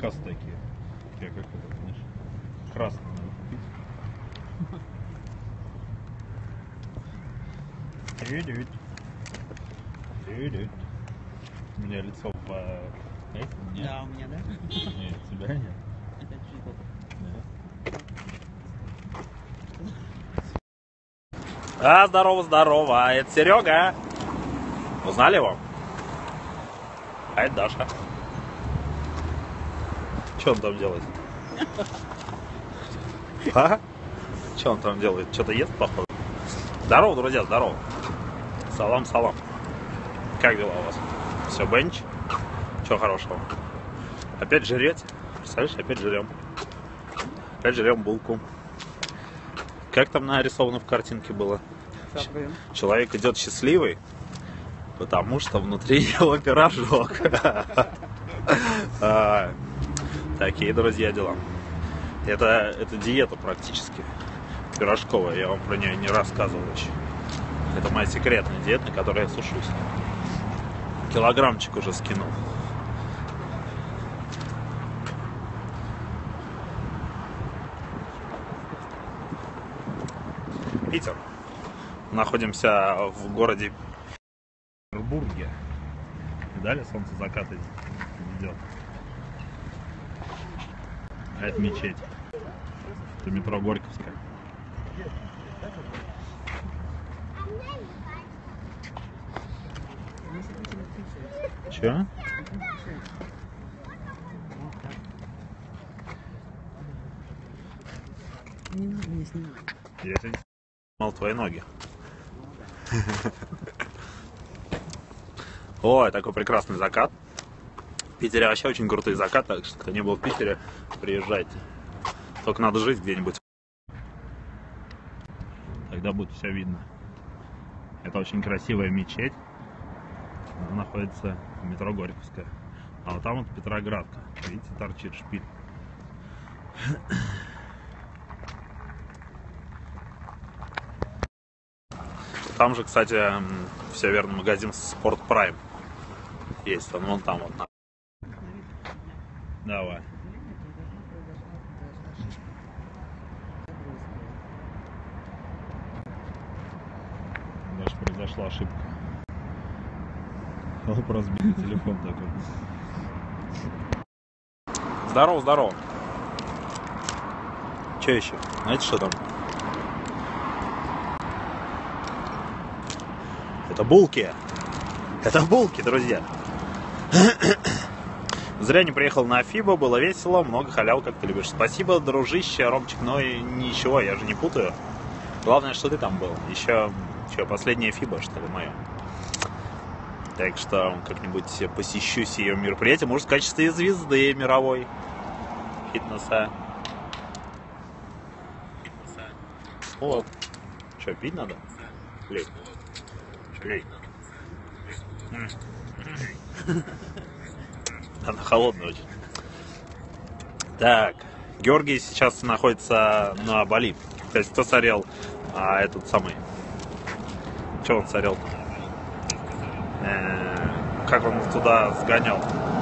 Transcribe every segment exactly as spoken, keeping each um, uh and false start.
каркасы такие. Я как это, знаешь, красный надо купить. У меня лицо в... Этим, нет? Да, у меня, да? Нет, тебя нет. Это чуть-чуть. А, здорово, здорово, это Серега. Узнали его? А это Даша. Что он там делает? А? Что он там делает? Что-то ест, походу? Здорово, друзья, здорово. Салам, салам. Как дела у вас? Все, бенч? Чего хорошего? Опять жрете? Представляешь, опять жрем. Опять жрем булку. Как там нарисовано в картинке было? Человек идет счастливый, потому что внутри его пирожок. Такие, друзья, дела. Это, это диета практически пирожковая. Я вам про нее не рассказывал еще. Это моя секретная диета, на которой я сушусь. Килограммчик уже скинул. Питер. Находимся в городе Петербурге. Видали, солнце заката идет. А это мечеть. Это метро Горьковская. Че? Не надо меня снимать. Я тебе снимал твои ноги. Ой, такой прекрасный закат. В Питере вообще очень крутые закаты, так что кто не был в Питере, приезжайте. Только надо жить где-нибудь. Тогда будет все видно. Это очень красивая мечеть. Она находится в метро Горьковская. А вот там вот Петроградка. Видите, торчит шпиль. Там же, кстати, все верно, магазин Sport Prime есть. Он вон там вот. Давай. Даже произошла ошибка. Оп, разбитый телефон такой. Здорово, здорово. Че еще? Знаете, что там? Это булки. Это булки, друзья. Зря не приехал на Фибо, было весело, много халял, как ты любишь. Спасибо, дружище, Ромчик, но и ничего, я же не путаю. Главное, что ты там был. Еще, что, последняя Фибо, что ли, моя. Так что как-нибудь посещу сие мероприятие, может, в качестве звезды мировой фитнеса. Вот. Что, пить надо? Лей. Лей. Она холодная очень. Так, Георгий сейчас находится на Бали. То есть кто сорел, а этот самый. Че он сорел? Э-э- как он туда сгонял?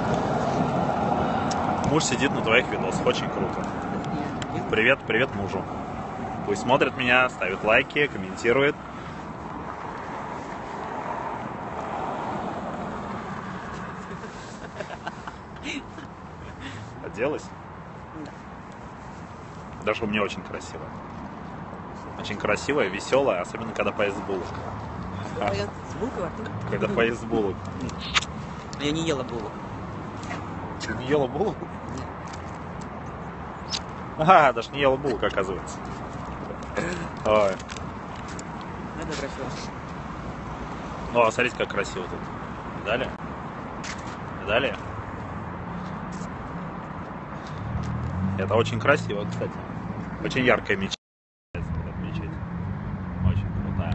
Муж сидит на твоих видосах, очень круто. Привет, привет мужу. Пусть смотрит меня, ставит лайки, комментирует. Оделась? Да. Даша у меня очень красивая. Очень красивая, веселая, особенно когда поест булок. А, С булкой во рту? когда поест булок. Я не ела булок. Ты не ела булок? Ага, даже не ела булок, оказывается. Ой. Это красиво. Ну, а смотрите, как красиво тут. Далее. Далее. Это очень красиво, кстати. Очень яркая мечеть. Мечеть. Очень крутая.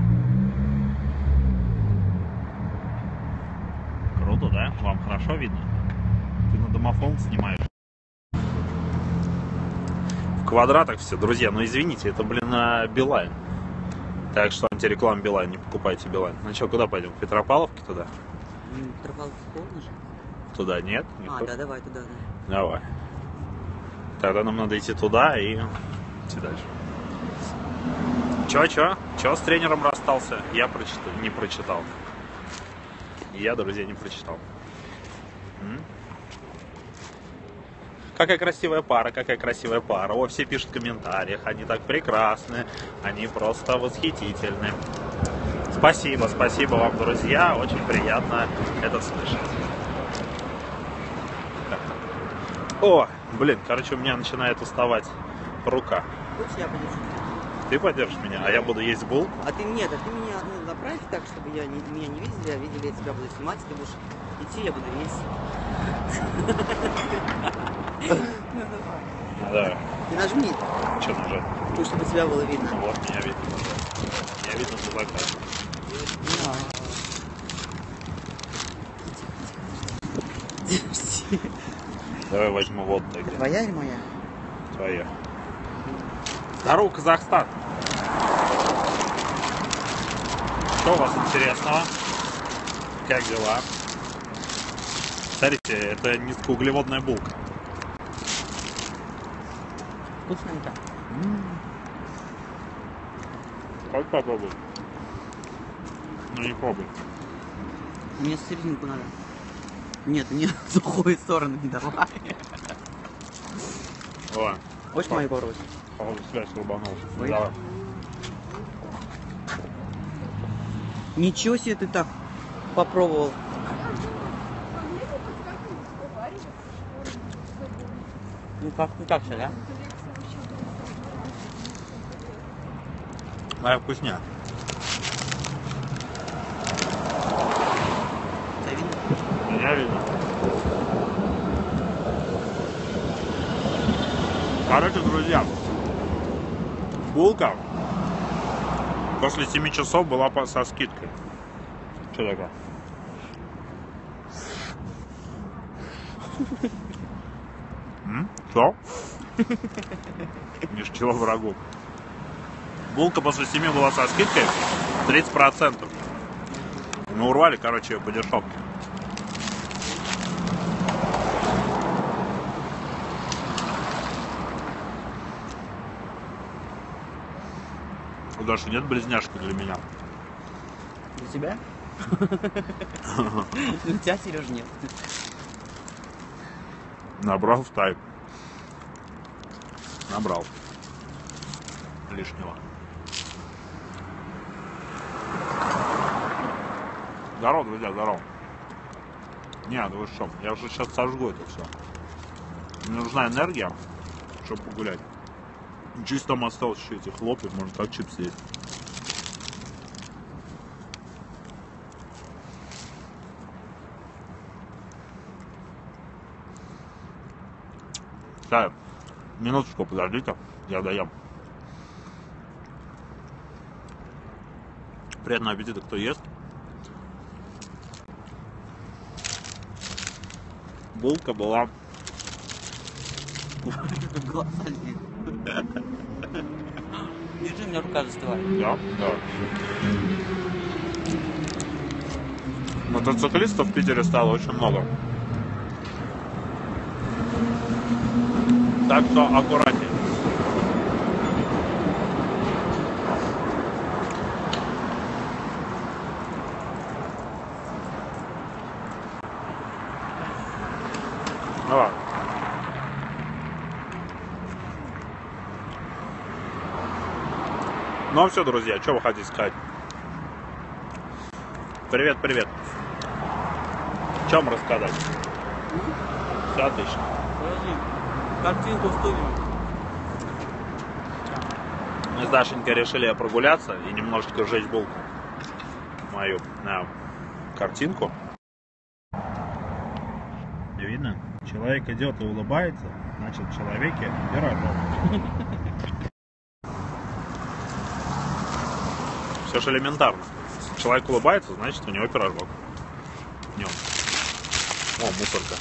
Круто, да? Вам хорошо видно? Ты на домофон снимаешь. В квадратах все, друзья. Ну извините, это, блин, Билайн. Так что антиреклама Билайн, не покупайте Билайн. Ну что, куда пойдем? В Петропавловке туда? Петропавловск холодно же. Туда нет? А, Никто? да, давай туда, да. Давай. Тогда нам надо идти туда и идти дальше. Чё, чё? Чё с тренером расстался? Я прочитал, не прочитал. Я, друзья, не прочитал. М? Какая красивая пара, какая красивая пара. О, все пишут в комментариях. Они так прекрасны. Они просто восхитительны. Спасибо, спасибо вам, друзья. Очень приятно это слышать. О, блин, короче, у меня начинает уставать рука. Хочешь, я подержу? Ты поддержишь меня, а я буду есть булку? А ты нет, а ты меня ну, направь так, чтобы я не, меня не видели, а видели, я тебя буду снимать, ты будешь идти, я буду есть. Ну давай. Да. Ты нажми, Что нажать? ну, чтобы тебя было видно. Вот меня видно. Меня видно за заказ. Давай возьму вот так. Твоя или моя? Твоя. Здорово, Казахстан! Что у вас интересного? Как дела? Смотрите, это низкоуглеводная булка. Вкусненько. Хочешь попробовать? Ну не пробуй. Мне серединку надо. Нет, мне сухую сторону не давай. Ладно. Хочешь мою попробовать? Походу связь рубанулся. Ой. Давай. Ничего себе ты так попробовал. Ну как, ну как все, да? Моя вкусня. Тебя видно? Меня видно. Короче, друзья, булка после семи часов была по- со скидкой. Что такое? М? Что? Ни с чего врагу. Булка после семи была со скидкой тридцать процентов. Мы урвали, короче, по дешевке. У Даши нет близняшки для меня. Для тебя? Для тебя, Сереж, нет. Набрал в тайп. Набрал. Лишнего. Здорово, друзья, здорово. Не, ну вы что, я уже сейчас сожгу это все. Мне нужна энергия, чтобы погулять. Чисто там осталось еще эти хлопья, можно так чипсы есть. Так, минуточку подождите, я доем. Приятного аппетита, кто ест. Булка была. Держи, у меня рука застывает. Да, да. Мотоциклистов в Питере стало очень много. Так что аккуратнее. Давай. Ну все, друзья, что вы хотите сказать? Привет, привет. В чем рассказать? Все отлично. Подожди, картинку вставим. Мы с Дашенькой решили прогуляться и немножечко сжечь булку. Мою на картинку. Видно? Человек идет и улыбается, значит в человеке пирожок. Все же элементарно. Если человек улыбается, значит у него пирожок. Днем. О, мусорка.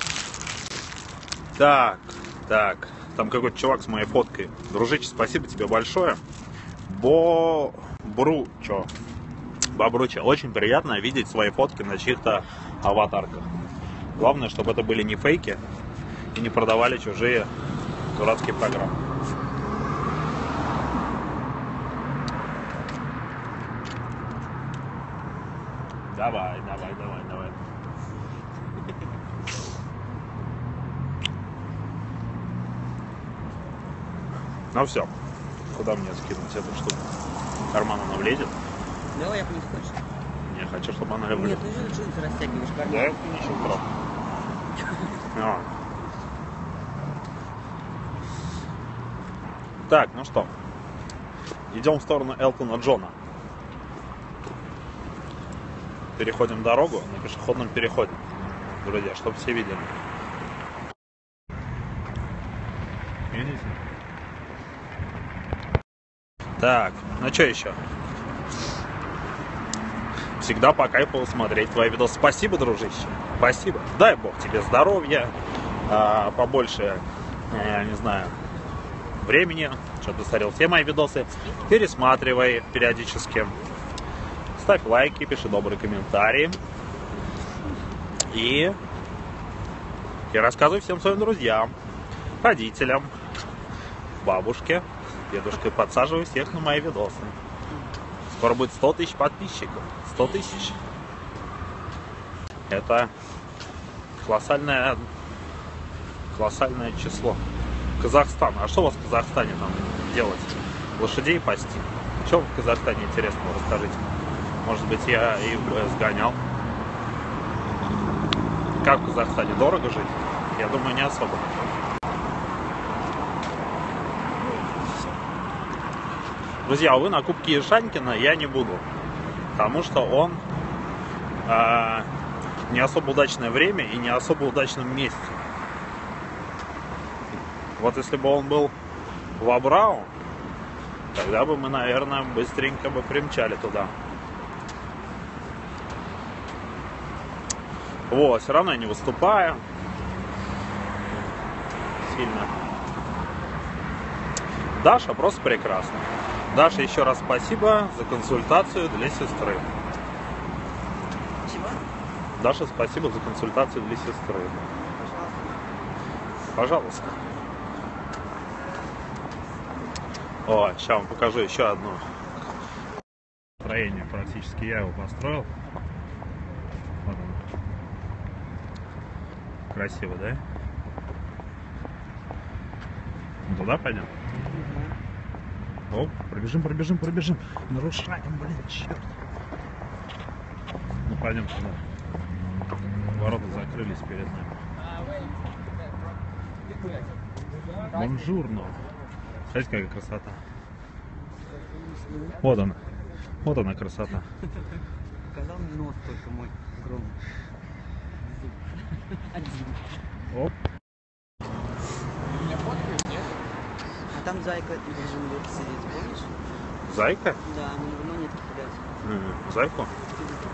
Так, так. Там какой-то чувак с моей фоткой. Дружище, спасибо тебе большое. Бо... Бручо. Бобручо. Очень приятно видеть свои фотки на чьих-то аватарках. Главное, чтобы это были не фейки и не продавали чужие дурацкие программы. Давай, давай, давай, давай. Ну все, куда мне скинуть эту штуку? В карман она влезет? Давай, я не хочешь. Не хочу, чтобы она влезла. Нет, ты же джинсы растягиваешь в карман. Да, ничего прав. А. Так, ну что, идем в сторону Элтона Джона. Переходим дорогу на пешеходном переходе, друзья, чтобы все видели. Видите? Так, ну что еще? Всегда по кайфу смотреть твои видосы. Спасибо, дружище. Спасибо. Дай бог тебе здоровья, а, побольше, я не знаю, времени, чтобы ты смотрел все мои видосы. Пересматривай периодически. Ставь лайки, пиши добрые комментарии. И, и рассказывай всем своим друзьям, родителям, бабушке, дедушке. Подсаживай всех на мои видосы. Скоро будет сто тысяч подписчиков. сто тысяч. Это колоссальное, колоссальное число. Казахстан. А что у вас в Казахстане там делать? Лошадей пасти? Что в Казахстане интересного? Расскажите. Может быть, я и сгонял. Как в Казахстане? Дорого жить? Я думаю, не особо. Друзья, увы, на Кубке Ишанькина я не буду. Потому что он э, не особо удачное время и не особо удачном месте. Вот если бы он был в Абрау, тогда бы мы, наверное, быстренько бы примчали туда. Вот, все равно я не выступаю сильно. Даша просто прекрасна. Даша, еще раз спасибо за консультацию для сестры. Чего? Даша, спасибо за консультацию для сестры. Пожалуйста. Пожалуйста. О, сейчас вам покажу еще одно строение. Практически я его построил. Вот он. Красиво, да? Ну, туда пойдем? Оп, пробежим, пробежим, пробежим. Нарушаем, блин, черт. Ну, пойдем туда. Ворота закрылись перед нами. Бонжурно. Смотрите, какая красота. Вот она. Вот она красота. Показал нос только мой огромный. Один. Оп. А там зайка должен был сидеть, помнишь? Зайка? Да, мы монетки кидать. Зайку?